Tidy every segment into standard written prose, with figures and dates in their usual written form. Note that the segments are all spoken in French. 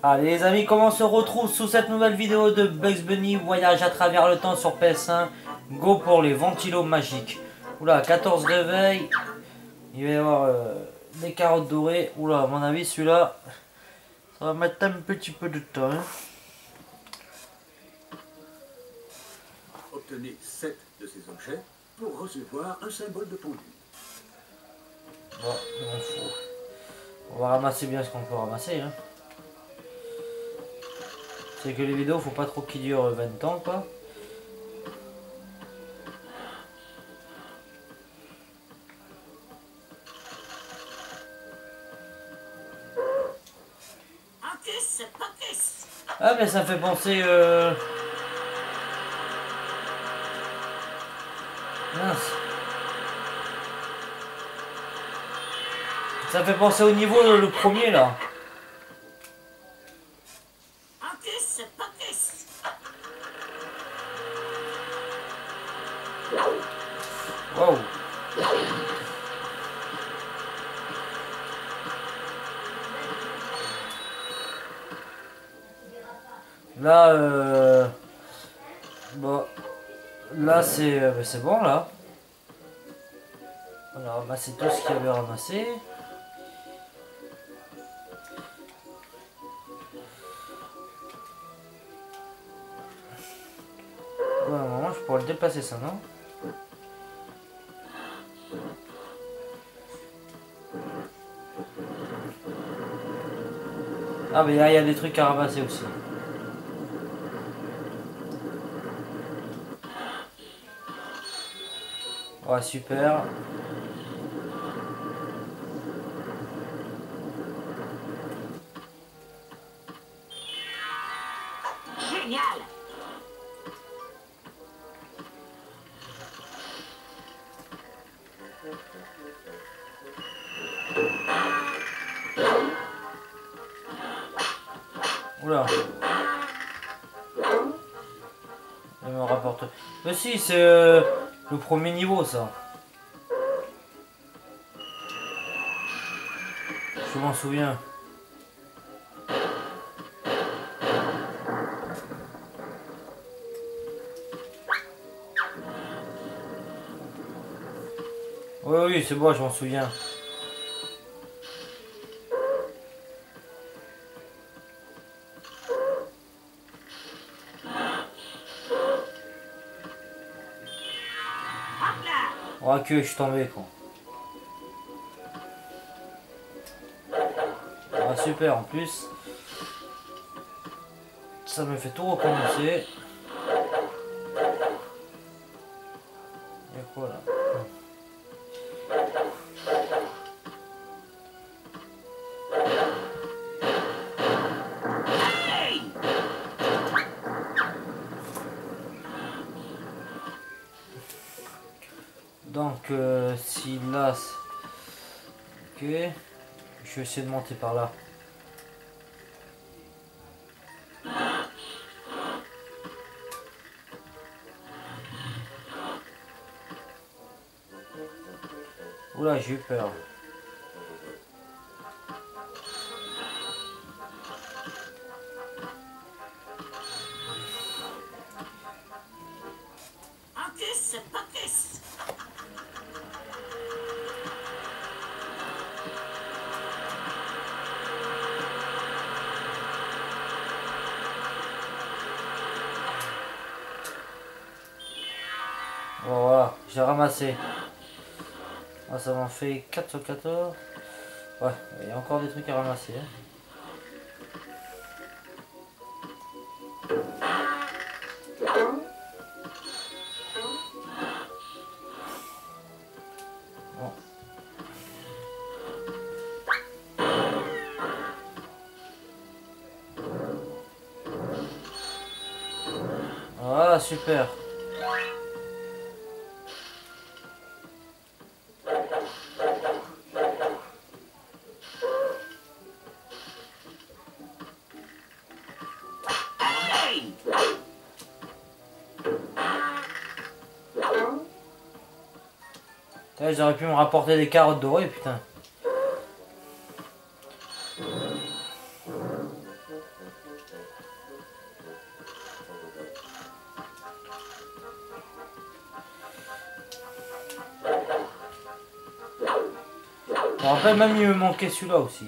Allez les amis, comment on se retrouve sous cette nouvelle vidéo de Bugs Bunny Voyage à travers le temps sur PS1. Go pour les ventilos magiques. Oula, 14 réveils. Il va y avoir des carottes dorées. Oula, à mon avis celui-là, ça va mettre un petit peu de temps. Hein. Obtenez 7 de ces objets pour recevoir un symbole de pendu. Bon, il m'en faut. On va ramasser bien ce qu'on peut ramasser. Hein. C'est que les vidéos, faut pas trop qu'ils durent 20 ans, quoi. Ah, mais ça me fait penser... Mince. Ça me fait penser au niveau le premier, là. Wow. Là, bon, là c'est bon là. On a ramassé tout ce qu'il y avait ramassé. Ouais, à un moment je pourrais le déplacer ça, non? Ah mais là il y a des trucs à ramasser aussi. Ouais, super. Génial. Oula. Il me rapporte. Mais si, c'est le premier niveau ça. Je m'en souviens. Oui, oui, c'est bon, je m'en souviens. Oh que je suis tombé quoi. Ah super en plus. Ça me fait tout recommencer. Il y a quoi là? Donc si là... Ok. Je vais essayer de monter par là. Oula, j'ai eu peur. Bon, voilà, j'ai ramassé. Ah, ça m'en fait 4 sur 14. Ouais, il y a encore des trucs à ramasser. Hein. Bon. Voilà, super. J'aurais pu me rapporter des carottes dorées, putain. me rappelle même il me manquait celui-là aussi.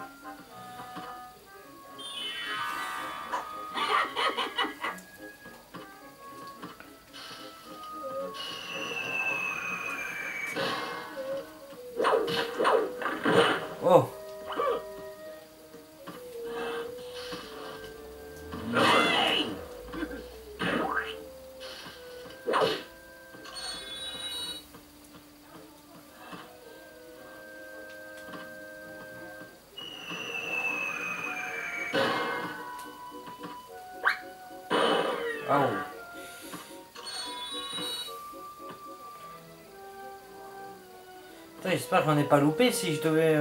Oh. Ah oh. J'espère que j'en ai pas loupé si je devais...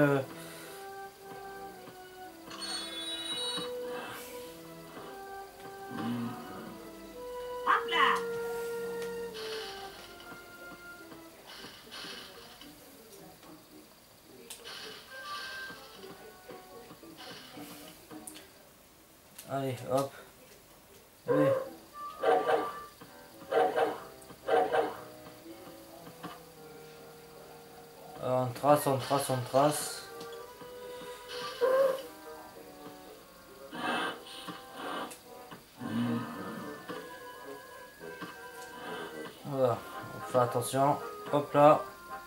Allez, hop. Allez. Alors, on trace, on trace, on trace. Voilà, on fait attention. Hop là.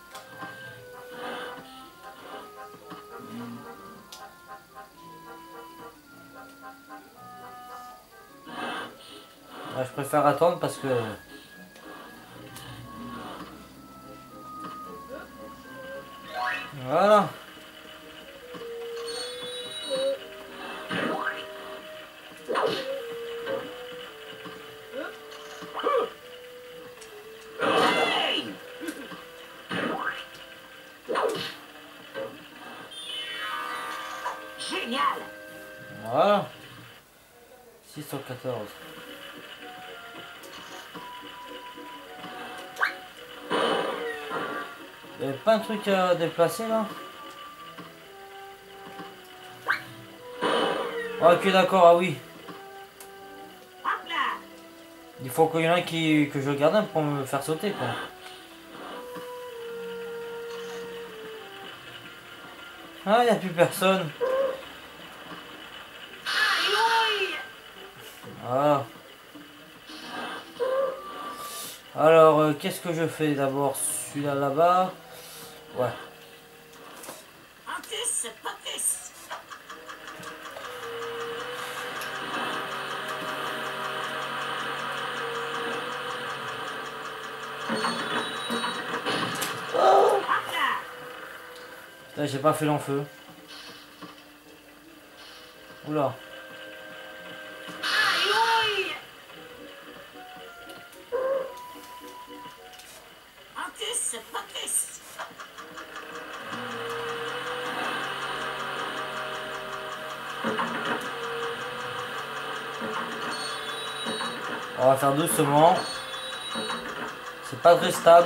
Ouais, je préfère attendre parce que... Voilà. Génial. Voilà. 6 sur 14. Il n'y avait pas un truc à déplacer là? Ok d'accord, ah oui. Il faut qu'il y en ait que je garde un pour me faire sauter quoi. Ah, il n'y a plus personne. Voilà. Alors, qu'est-ce que je fais d'abord? Celui-là là-bas. Ouais. Putain, j'ai pas fait l'enfeu. Oula. On va faire doucement. C'est pas très stable.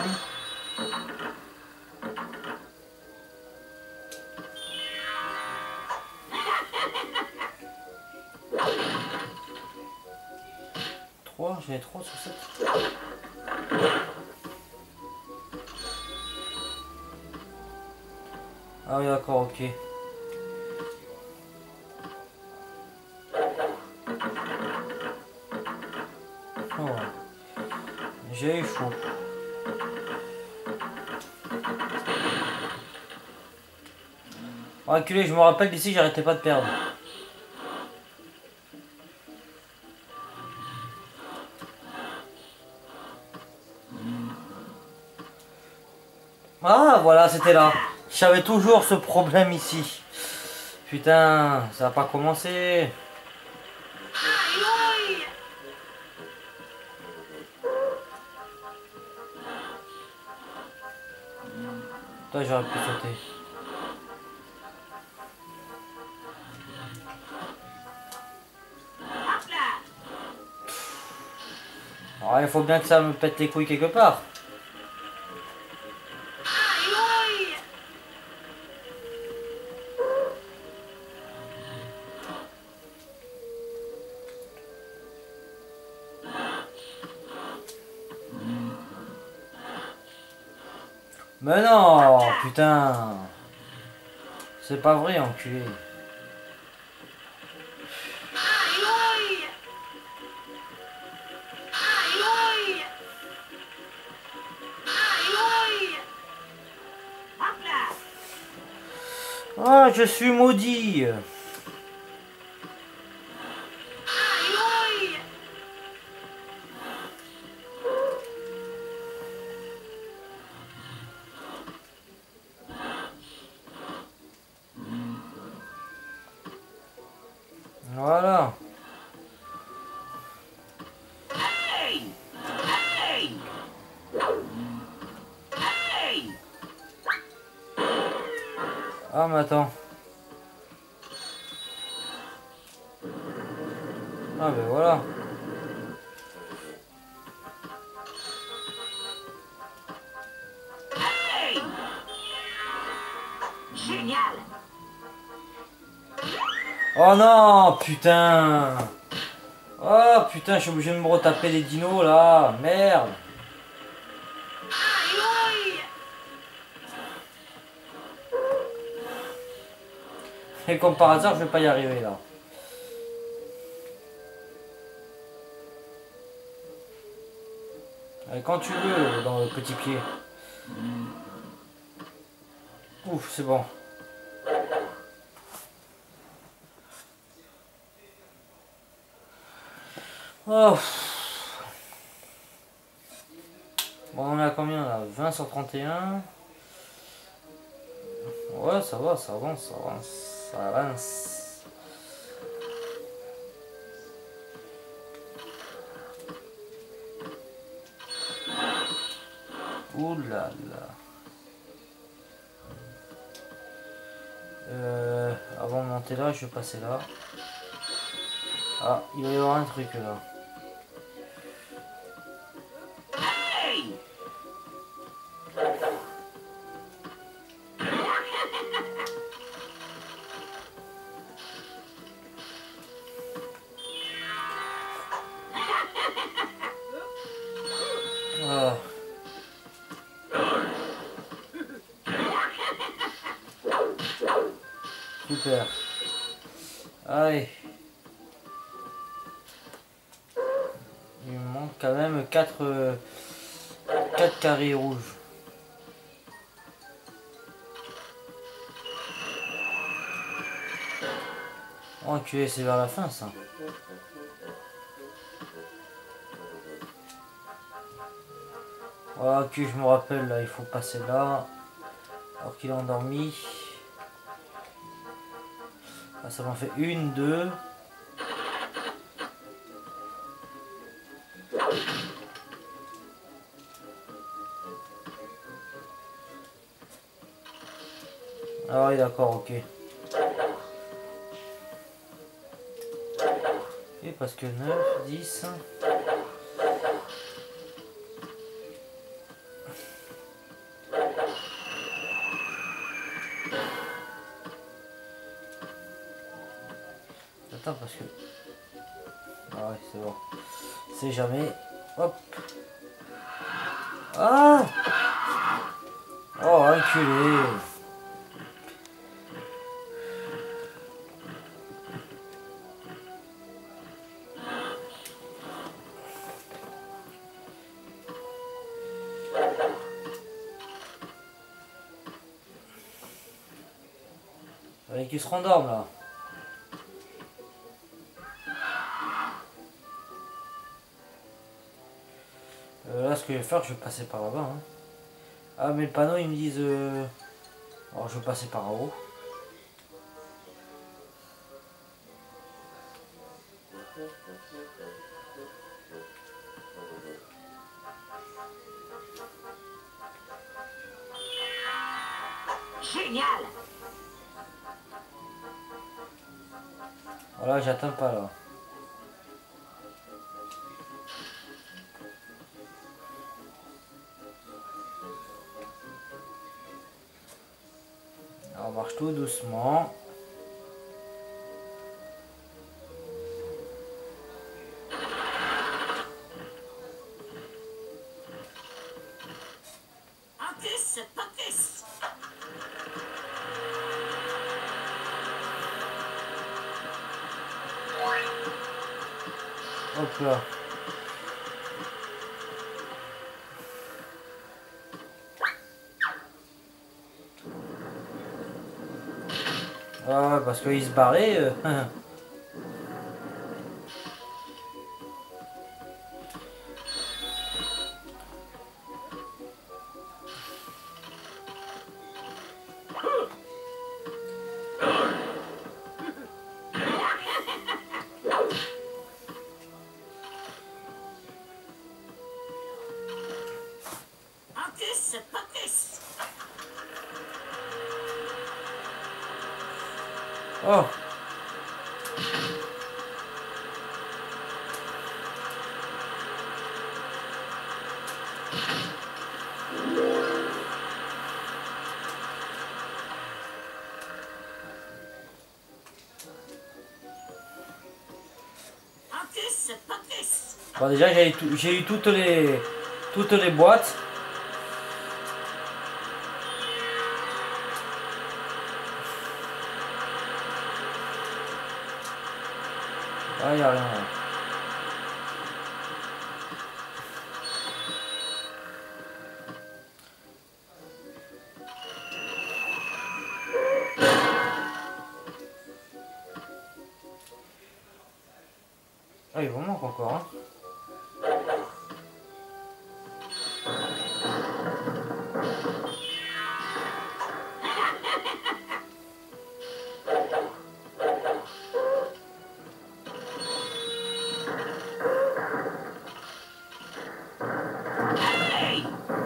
J'ai 3 sur 7. Ah oui d'accord, ok. Oh. J'ai eu chaud. Reculé, je me rappelle d'ici, j'arrêtais pas de perdre. Ah voilà, c'était là. J'avais toujours ce problème ici. Putain, ça va pas commencer. Toi, j'aurais pu sauter. Alors, il faut bien que ça me pète les couilles quelque part. Mais non, putain. C'est pas vrai, enculé. Aïe, aïe. Aïe, aïe. Aïe, aïe. Hop là. Ah, je suis maudit. Aïe, aïe. Voilà. Hey. Hey. Hey. Ah, mais attends. Ah, ben voilà. Hey. Génial. Oh non, putain. Oh putain, je suis obligé de me retaper les dinos là. Merde. Aïe, aïe. Et comme par hasard, je vais pas y arriver là. Allez, quand tu veux, dans le petit pied. Ouf, c'est bon. Oh. Bon, on est à combien là? 20 sur 31. Ouais, ça va, ça avance, ça avance, ça avance. Ouh là là. Avant de monter là, je vais passer là. Ah, il va y avoir un truc là. Hey. Ah. Super. Allez. Il me manque quand même 4 carrés rouges. Oh, enculé, c'est vers la fin ça. Voilà, ok, je me rappelle là, il faut passer là. Alors qu'il est endormi. Ah, ça m'en fait 1, 2. Ah oui, d'accord, ok. Et parce que 9, 10. Attends, parce que... Ah ouais, c'est bon. C'est jamais... Hop. Ah. Oh, enculé. Allez, qui se rendorme là. Là, ce que je vais faire, je vais passer par là-bas. Hein. Ah, mais le panneau, ils me disent... Alors, je vais passer par en haut. Génial. Voilà, j'atteins pas là. Alors, on marche tout doucement. Pocus, pocus. Hop là. Ah, parce qu'il se barrait. Focus, focus. Oh. Focus, focus. Bon, déjà j'ai eu toutes les boîtes. Ah, y a rien. Ah, il vous manque encore, hein. Hey!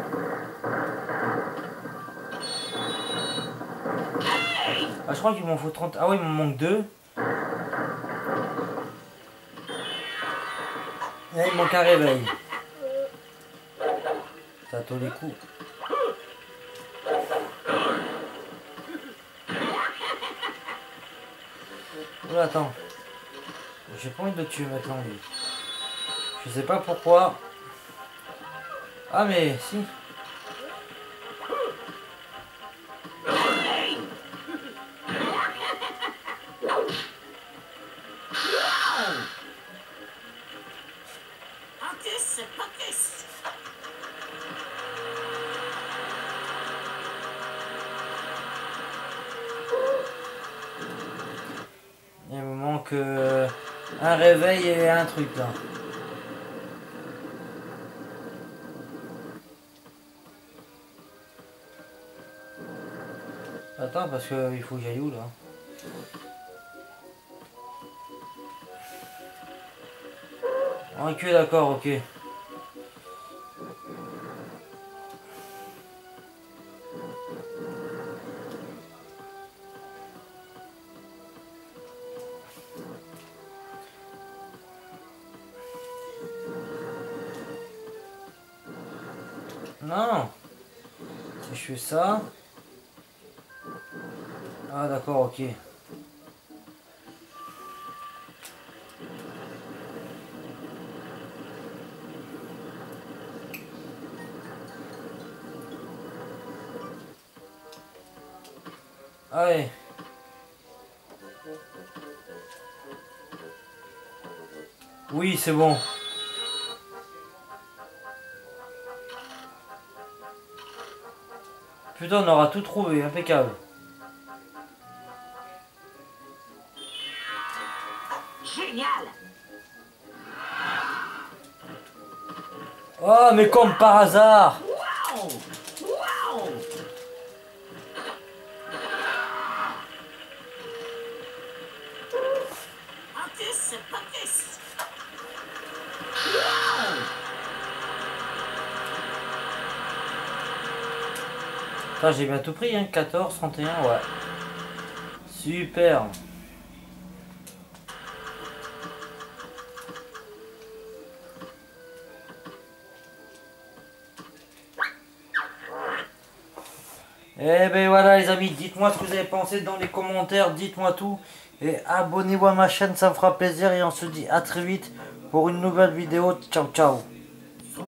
Hey! Ah, je crois qu'il m'en faut 30. Ah oui, il m'en manque 2. Là, il manque un réveil. Ça tous les coups. Oula, attends. J'ai pas envie de le tuer maintenant, lui. Je sais pas pourquoi. Ah, mais si. Hey! Focus, focus. Il me manque un réveil et un truc là. Attends, parce que il faut que j'aille où là? Ok, d'accord, ok. Non. Si je fais ça. Ah d'accord, ok. Allez. Oui, c'est bon. Putain, on aura tout trouvé, impeccable. Génial. Oh, mais comme par hasard. Wow! Wow! Focus, focus. Wow! Putain, j'ai bien tout pris, hein. 14, 31, ouais. Super. Eh ben voilà les amis, dites-moi ce que vous avez pensé dans les commentaires, dites-moi tout. Et abonnez-vous à ma chaîne, ça me fera plaisir. Et on se dit à très vite pour une nouvelle vidéo. Ciao, ciao.